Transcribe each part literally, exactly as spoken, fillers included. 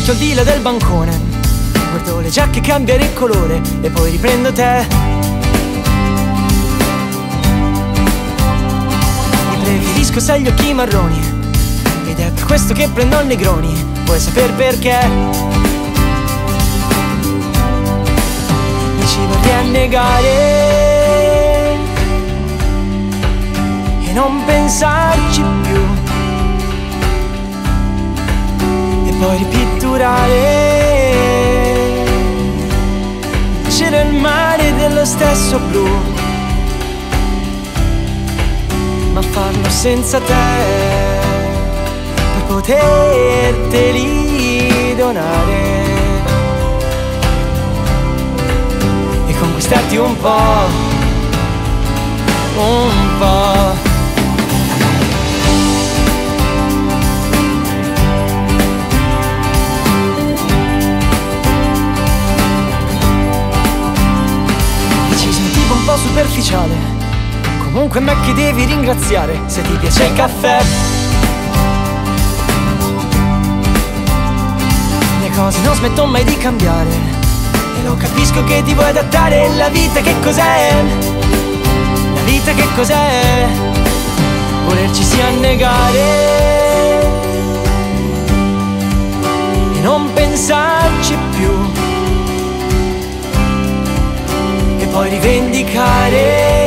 metto il vilo del bancone, guardo le giacche cambiare il colore e poi riprendo te. Mi preferisco se hai gli occhi marroni ed è per questo che prendo il Negroni. Vuoi saper perché? Mi ci vorrei annegare e non pensarci più, e poi ripitturare c'era il mare dello stesso blu, ma farlo senza te per poterteli donare e conquistarti un po', un po'. Un po' superficiale, comunque me che devi ringraziare se ti piace il caffè. Le cose non smettono mai di cambiare e lo capisco che ti vuoi adattare. La vita che cos'è? La vita che cos'è? Volerci si annegare e non pensarci più, poi rivendicare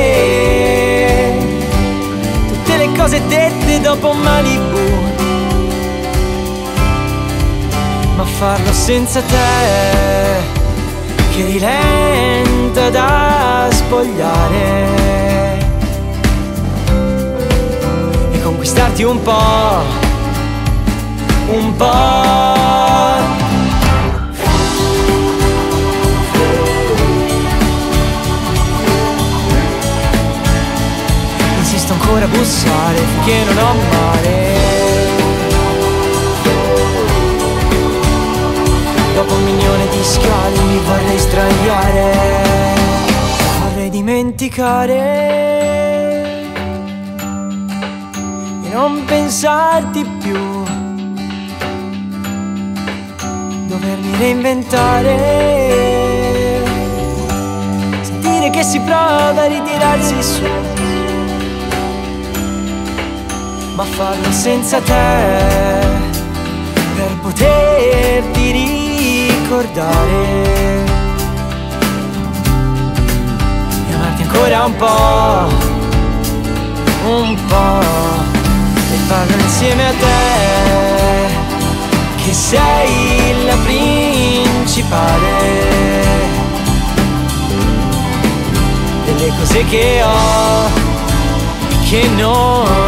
tutte le cose dette dopo Malibu, ma farlo senza te che rilenta da spogliare e conquistarti un po', un po'. Ancora bussare finché non ho male, dopo un milione di scali mi vorrei straniare, vorrei dimenticare e non pensarti più, dovermi reinventare, sentire che si prova a ritirarsi su, ma farlo senza te per poterti ricordare e amarti ancora un po', un po', e farlo insieme a te che sei la principale delle cose che ho e che non